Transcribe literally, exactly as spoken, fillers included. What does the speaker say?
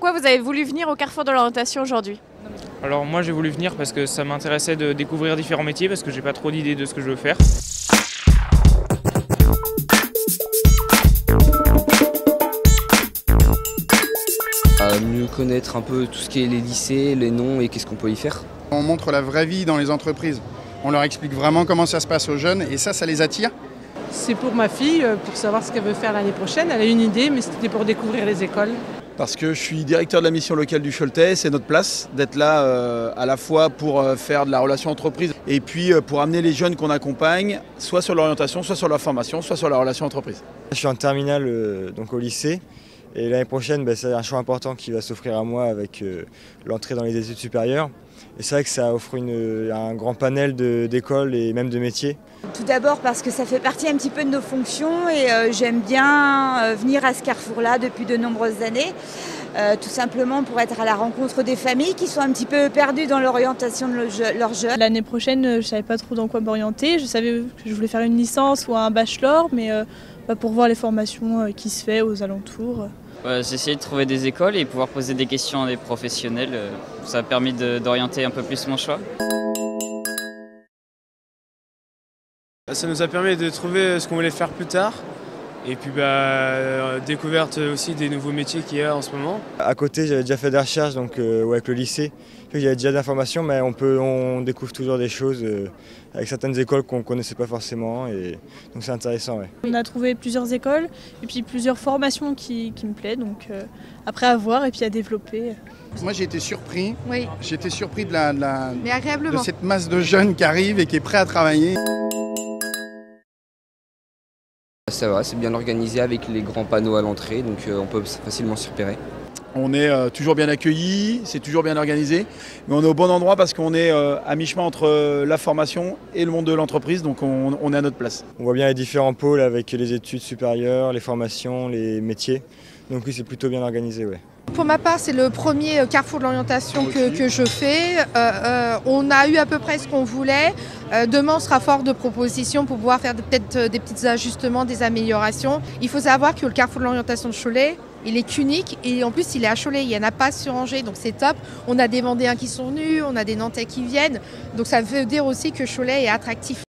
Pourquoi vous avez voulu venir au Carrefour de l'orientation aujourd'hui? Alors moi j'ai voulu venir parce que ça m'intéressait de découvrir différents métiers parce que j'ai pas trop d'idées de ce que je veux faire. À mieux connaître un peu tout ce qui est les lycées, les noms et qu'est-ce qu'on peut y faire. On montre la vraie vie dans les entreprises. On leur explique vraiment comment ça se passe aux jeunes et ça, ça les attire. C'est pour ma fille, pour savoir ce qu'elle veut faire l'année prochaine. Elle a une idée, mais c'était pour découvrir les écoles. Parce que je suis directeur de la mission locale du Choletais, c'est notre place d'être là euh, à la fois pour euh, faire de la relation entreprise et puis euh, pour amener les jeunes qu'on accompagne, soit sur l'orientation, soit sur la formation, soit sur la relation entreprise. Je suis en terminale euh, donc au lycée et l'année prochaine bah, c'est un choix important qui va s'offrir à moi avec euh, l'entrée dans les études supérieures. Et c'est vrai que ça offre une, un grand panel d'écoles et même de métiers. Tout d'abord parce que ça fait partie un petit peu de nos fonctions et euh, j'aime bien euh, venir à ce carrefour-là depuis de nombreuses années. Euh, tout simplement pour être à la rencontre des familles qui sont un petit peu perdues dans l'orientation de leurs jeunes. L'année prochaine, je ne savais pas trop dans quoi m'orienter. Je savais que je voulais faire une licence ou un bachelor, mais euh, bah, pour voir les formations euh, qui se font aux alentours. Euh, J'ai essayé de trouver des écoles et pouvoir poser des questions à des professionnels. Euh, ça a permis d'orienter un peu plus mon choix. Ça nous a permis de trouver ce qu'on voulait faire plus tard. Et puis bah, euh, découverte aussi des nouveaux métiers qu'il y a en ce moment. À côté, j'avais déjà fait des recherches donc, euh, ouais, avec le lycée. Il y avait déjà d'informations, mais on, peut, on découvre toujours des choses euh, avec certaines écoles qu'on ne connaissait pas forcément. Et, donc c'est intéressant. Ouais. On a trouvé plusieurs écoles et puis plusieurs formations qui, qui me plaisent. Donc euh, après à voir et puis à développer. Moi j'ai été surpris. Oui. J'ai été surpris de, la, de, la, Mais agréablement. de cette masse de jeunes qui arrivent et qui est prêt à travailler. Ça va, c'est bien organisé avec les grands panneaux à l'entrée, donc euh, on peut facilement s'y repérer. On est euh, toujours bien accueillis, c'est toujours bien organisé, mais on est au bon endroit parce qu'on est euh, à mi-chemin entre euh, la formation et le monde de l'entreprise, donc on, on est à notre place. On voit bien les différents pôles avec les études supérieures, les formations, les métiers, donc oui c'est plutôt bien organisé. Ouais. Pour ma part, c'est le premier carrefour de l'orientation que, que je fais. Euh, euh, on a eu à peu près ce qu'on voulait. Euh, demain, on sera fort de propositions pour pouvoir faire peut-être des petits ajustements, des améliorations. Il faut savoir que le carrefour de l'orientation de Cholet, il est qu'unique et en plus il est à Cholet, il n'y en a pas sur Angers, donc c'est top. On a des Vendéens qui sont venus, on a des Nantais qui viennent, donc ça veut dire aussi que Cholet est attractif.